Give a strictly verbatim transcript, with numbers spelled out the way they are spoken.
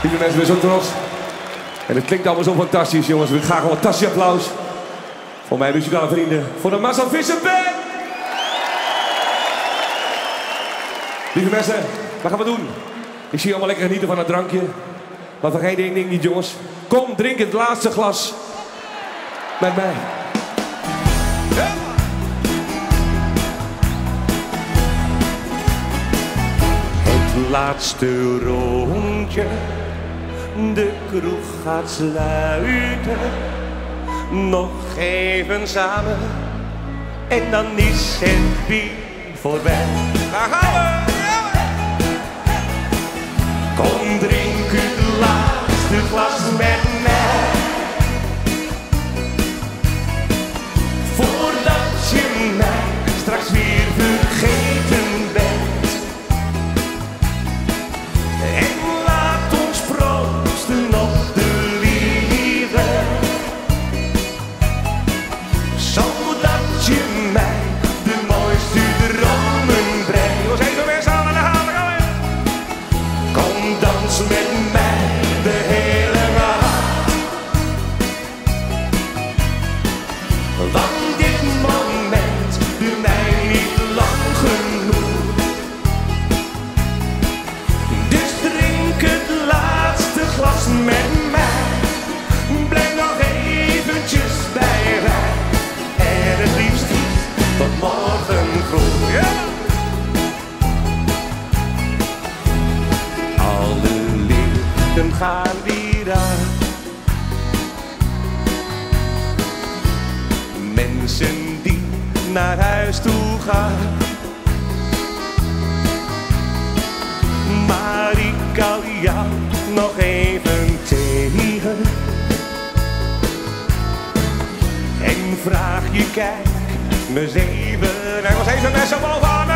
Lieve mensen, we zijn zo trots. En het klinkt allemaal zo fantastisch, jongens. We gaan gewoon een tasje applaus voor mijn muzikale vrienden. Voor de Marcel Visser Band. Lieve mensen, wat gaan we doen? Ik zie je allemaal lekker genieten van het drankje. Maar vergeet één ding niet, jongens. Kom, drink het laatste glas. Met mij. Ja. Het laatste rondje. De kroeg gaat sluiten. Nog even samen. En dan is het bier voorbij. Daar gaan we! Kom, drink het laatste glas met mij. Voordat je mij straks weer vergeten bent. En laat ons proosten op de liefde. Zodat je mij de mooiste dromen brengt. We zijn zo weer samen aan de haal, gaan we. Kom, dans met mij de hele nacht. Want dit moment duurt mij niet lang genoeg. Dus drink het laatste glas met mij. Blijf nog eventjes bij mij. En het liefst tot morgen vroeg. Ja. Alle lichten gaan weer uit. Mensen die naar huis toe gaan. Maar ik kan jou nog even tegen. En vraag je, kijk, me zeven. En was even met z'n boven aan.